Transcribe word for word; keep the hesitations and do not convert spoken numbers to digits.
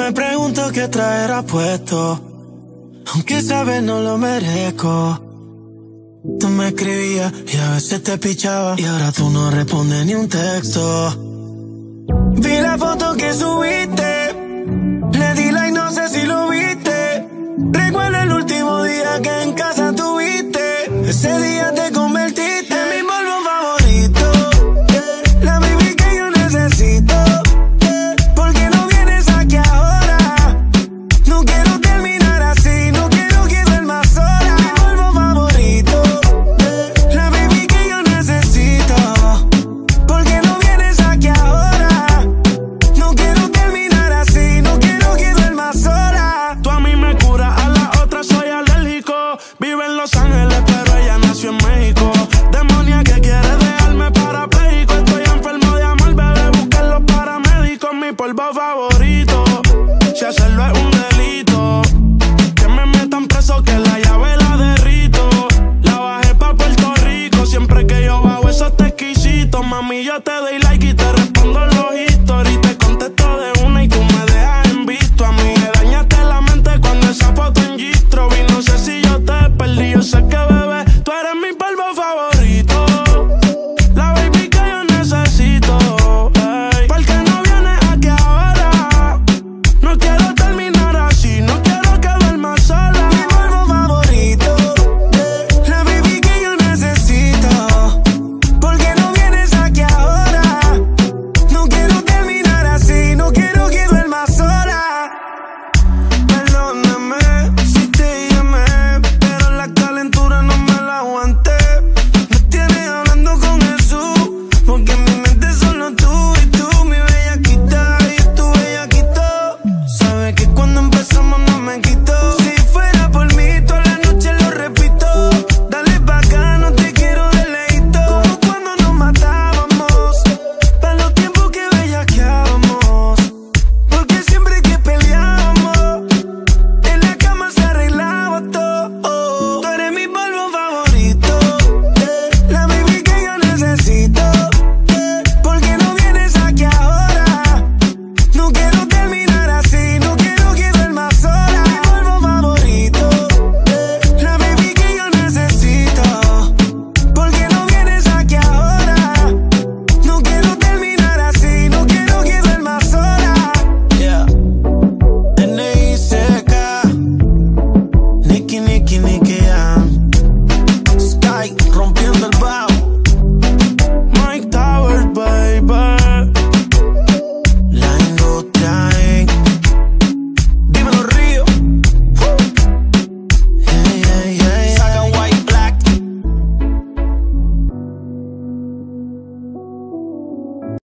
me pregunto qué traerá puesto, aunque sabes no lo merezco. Tú me escribías y a veces te pichaba, y ahora tú no respondes ni un texto. Vi la foto que subiste, le di like, no sé si lo viste. Recuerdo el último día que en casa tuviste. Ese día te convertí